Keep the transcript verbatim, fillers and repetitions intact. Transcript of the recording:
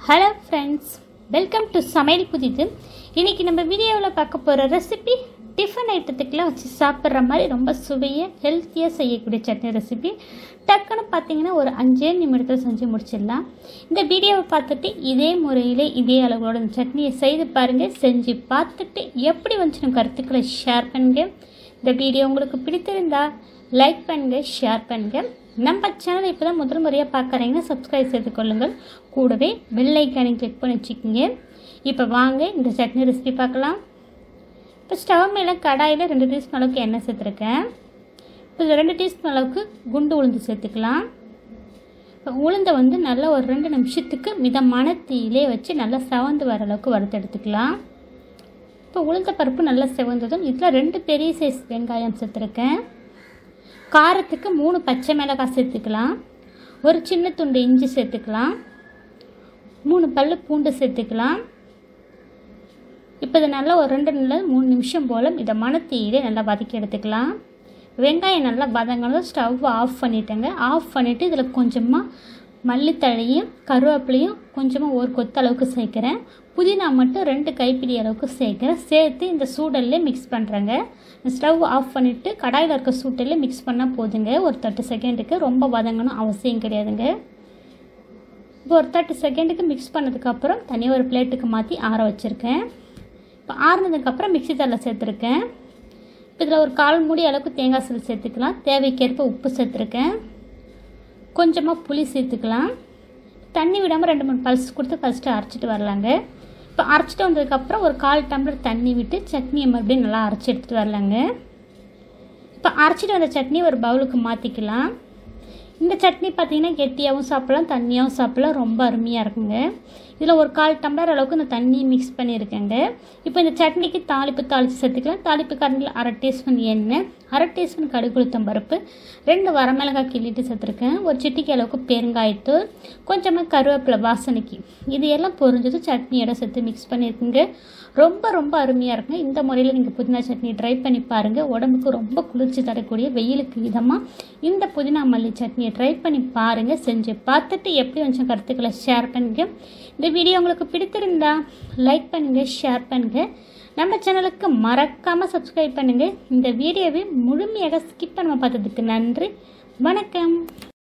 Hello friends, welcome to சமையல் புதிது. இன்றைக்கி நம்ம வீடியோவில் பார்க்க போகிற ரெசிபி டிஃபன் ஐட்டத்துக்கெலாம் வச்சு சாப்பிட்ற மாதிரி ரொம்ப சுவையாக ஹெல்த்தியாக செய்யக்கூடிய சட்னி ரெசிபி. டக்குன்னு பார்த்தீங்கன்னா ஒரு அஞ்சே நிமிடத்தில் செஞ்சு முடிச்சிடலாம். இந்த வீடியோவை பார்த்துட்டு இதே முறையில் இதே அளவோட இந்த சட்னியை செய்து பாருங்கள். செஞ்சு பார்த்துட்டு எப்படி வந்துச்சு கருத்துக்களை ஷேர் பண்ணுங்கள். இந்த வீடியோ உங்களுக்கு பிடித்திருந்தா லைக் பண்ணுங்கள், ஷேர் பண்ணுங்கள். நம்ம சேனலை இப்போ தான் முதல் முறையாக பார்க்குறீங்கன்னா சப்ஸ்கிரைப் செய்து கொள்ளுங்கள். கூடவே பெல் ஐக்கானை கிளிக் பண்ணி வச்சுக்கோங்க. இப்போ வாங்க இந்த சட்னி ரெசிபி பார்க்கலாம். இப்போ ஸ்டவ் மேலே கடாயில் ரெண்டு டீஸ்பூன் அளவுக்கு எண்ணெய் சேர்த்துருக்கேன். இப்போ ரெண்டு டீஸ்பூன் அளவுக்கு குண்டு உளுந்து சேர்த்துக்கலாம். இப்போ உளுந்தை வந்து நல்லா ஒரு ரெண்டு நிமிஷத்துக்கு மிதமான தீயிலே வச்சு நல்லா செவந்து வர அளவுக்கு வறுத்து எடுத்துக்கலாம். இப்போ உளுந்த பருப்பு நல்லா செவந்ததும் இதில் ரெண்டு பெரிய சைஸ் வெங்காயம் சேர்த்துருக்கேன். காரத்துக்கு மூணு பச்சை மிளகாய் சேர்த்துக்கலாம். ஒரு சின்ன துண்டு இஞ்சி சேர்த்துக்கலாம். மூணு பல் பூண்டு சேர்த்துக்கலாம். இப்போ இதை நல்லா ஒரு ரெண்டு நிமிடம் மூணு நிமிஷம் போல் இதை மணத்தீயிலே நல்லா வதக்கி எடுத்துக்கலாம். வெங்காயம் நல்லா வதங்கணும். ஸ்டவ் ஆஃப் பண்ணிட்டேங்க. ஆஃப் பண்ணிவிட்டு இதில் கொஞ்சமாக மல்லித்தழையும் கருவேப்பிலையும் கொஞ்சமாக ஒரு கொத்த அளவுக்கு சேர்க்குறேன். புதினா மட்டும் ரெண்டு கைப்பிடி அளவுக்கு சேர்க்குறேன். சேர்த்து இந்த சூடல்லே மிக்ஸ் பண்ணுறேங்க. ஸ்டவ் ஆஃப் பண்ணிவிட்டு கடாயில் இருக்க சூட்டில் மிக்ஸ் பண்ணால் போதுங்க. ஒரு தேர்ட்டி செகண்டுக்கு ரொம்ப வதங்கணும் அவசியம் கிடையாதுங்க. இப்போ ஒரு தேர்ட்டி செகண்டுக்கு மிக்ஸ் பண்ணதுக்கப்புறம் தனியாக ஒரு பிளேட்டுக்கு மாற்றி ஆற வச்சுருக்கேன். இப்போ ஆறுனதுக்கப்புறம் மிக்ஸி ஜாரில் சேர்த்துருக்கேன். இப்போ இதில் ஒரு கால் மூடி அளவுக்கு தேங்காய் சீல் சேர்த்துக்கலாம். தேவைக்கேற்ப உப்பு சேர்த்துருக்கேன். கொஞ்சமாக புளி சேர்த்துக்கலாம். தண்ணி விடாமல் ரெண்டு மூணு பல்ஸ் கொடுத்து ஃபஸ்ட்டு அரைச்சிட்டு வரலாங்க. இப்போ அரைச்சிட்டு வந்ததுக்கப்புறம் ஒரு கால் டம்ளர் தண்ணி விட்டு சட்னியை மறுபடியும் நல்லா அரைச்சி எடுத்துகிட்டு வரலாங்க. இப்போ அரைச்சிட்டு வந்த சட்னி ஒரு பவுலுக்கு மாற்றிக்கலாம். இந்த சட்னி பார்த்திங்கன்னா கெட்டியாகவும் சாப்பிட்லாம், தண்ணியாகவும் சாப்பிட்லாம். ரொம்ப அருமையாக இருக்குங்க. இதில் ஒரு கால் டம்ளர் அளவுக்கு இந்த தண்ணி மிக்ஸ் பண்ணியிருக்கேங்க. இப்போ இந்த சட்னிக்கு தாளிப்பு தாளித்து சேர்த்துக்கலாம். தாளிப்பு கரண்டில் அரை டீஸ்பூன் எண்ணெய், அரை டீஸ்பூன் கடுகு உளுத்தம் பருப்பு, ரெண்டு வரமிளகாய் கிள்ளிட்டு சேர்த்துருக்கேன். ஒரு சிட்டிக்கு அளவுக்கு பெருங்காயத்தூள், கொஞ்சமாக கருவேப்பிலை வாசனைக்கு. இது எல்லாம் பொரிஞ்சது சட்னியோட சேர்த்து மிக்ஸ் பண்ணியிருக்குங்க. ரொம்ப ரொம்ப அருமையாக இருக்குங்க. இந்த முறையில் நீங்கள் புதினா சட்னி ட்ரை பண்ணி பாருங்கள். உடம்புக்கு ரொம்ப குளிர்ச்சி தரக்கூடிய வெயிலுக்கு விதமாக இந்த புதினா மல்லி சட்னியை ட்ரை பண்ணி பாருங்கள். செஞ்சு பார்த்துட்டு எப்படி கொஞ்சம் கருத்துக்களை ஷேர் பண்ணுங்கள். இந்த வீடியோ உங்களுக்கு பிடித்திருந்தா லைக் பண்ணுங்கள், ஷேர் பண்ணுங்கள். நம்ம சேனலுக்கு மறக்காமல் சப்ஸ்கிரைப் பண்ணுங்கள். இந்த வீடியோவை முழுமையாக ஸ்கிப் பண்ண பார்த்ததுக்கு நன்றி. வணக்கம்.